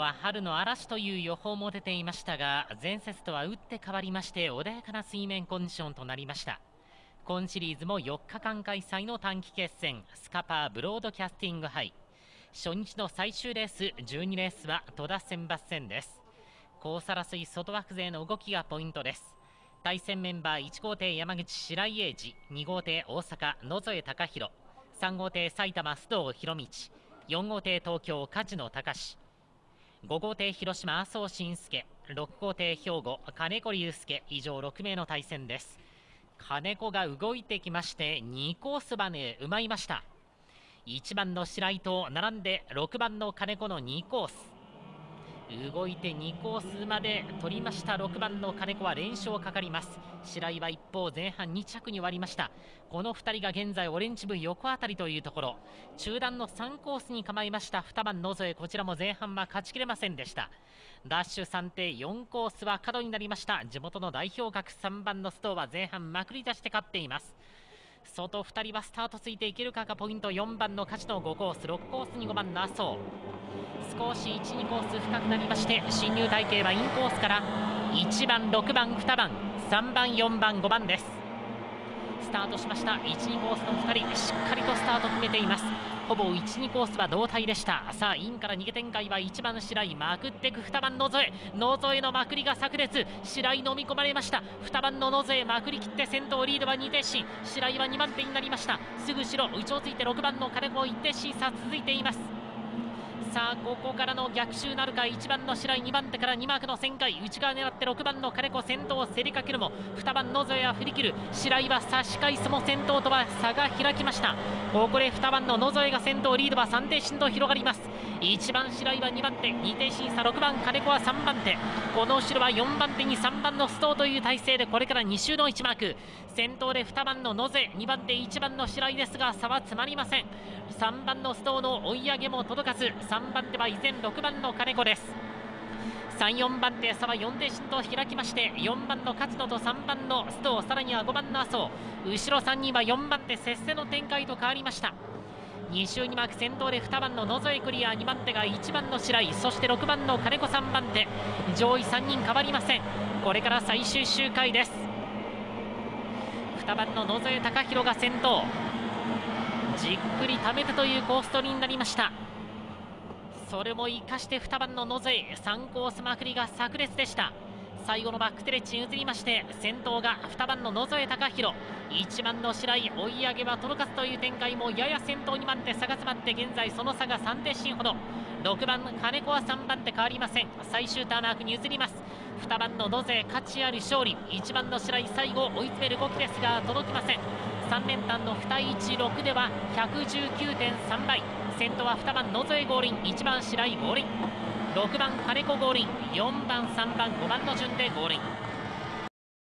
は春の嵐という予報も出ていましたが、前節とは打って変わりまして穏やかな水面コンディションとなりました。今シリーズも4日間開催の短期決戦、スカパーブロードキャスティング杯。初日の最終レース12レースは戸田選抜戦です。コース争い外枠勢の動きがポイントです。対戦メンバー1号艇山口白井英二、2号艇大阪野添貴弘、3号艇埼玉須藤博道、4号艇東京梶野隆、5号艇広島麻生慎介、6号艇兵庫金子隆介、以上6名の対戦です。金子が動いてきまして2コース馬ね埋まりました。1番の白井と並んで6番の金子の2コース、動いて2コースまで取りました。6番の金子は連勝かかります。白井は一方前半2着に終わりました。この2人が現在オレンジ部横あたりというところ、中段の3コースに構えました2番野添、こちらも前半は勝ちきれませんでした。ダッシュ3艇4コースは角になりました。地元の代表格3番の須藤は前半まくり出して勝っています。外2人はスタートついていけるかがポイント。4番の梶野5コース、6コースに5番の麻生、少し1、2コース深くなりまして、進入隊形はインコースから1番、6番、2番、3番、4番、5番です。スタートしました。1、2コースの2人しっかりとスタート決めています。ほぼ1、2コースは同体でした。さあインから逃げ展開は1番白井、まくっていく2番野添、野添のまくりが炸裂、白井飲み込まれました。2番の野添まくりきって先頭、リードは2手進、白井は2番手になりました。すぐ後ろ内をついて6番の金子1手進差続いています。さあここからの逆襲なるか。1番の白井、2番手から2マークの旋回、内側狙って6番の金子先頭を競りかけるも2番野添は振り切る。白井は差し返すも先頭とは差が開きました。ここで2番の野添が先頭、リードは3手進と広がります。1番白井は2番手、2手進差、6番金子は3番手、この後ろは4番手に3番の須藤という体勢でこれから2周の1マーク。先頭で2番の野瀬、2番手1番の白井ですが差は詰まりません。3番の須藤の追い上げも届かず、3番手は依然6番の金子です。3、4番手差は4手進と開きまして、4番の勝野と3番の須藤、さらには5番の麻生、後ろ3人は4番手接戦の展開と変わりました。2周にマーク先頭で2番の野添クリア、2番手が1番の白井、そして6番の金子3番手、上位3人変わりません。これから最終周回です。2番の野添貴弘が先頭、じっくり溜めてというコース取りになりました。それも生かして2番の野添、3コースまくりが炸裂でした。最後のバックストレッチに移りまして、先頭が2番の野添貴弘、1番の白井、追い上げは届かずという展開もやや先頭2番手差が詰まって、現在その差が3手進ほど。6番金子は3番手変わりません。最終ターマークに移ります。2番の野添価値ある勝利、1番の白井最後追い詰める動きですが届きません。3連単の2対16では 119.3 倍、先頭は2番野添合輪、1番白井合輪、6番金子合輪、4番3番5番の順で合輪。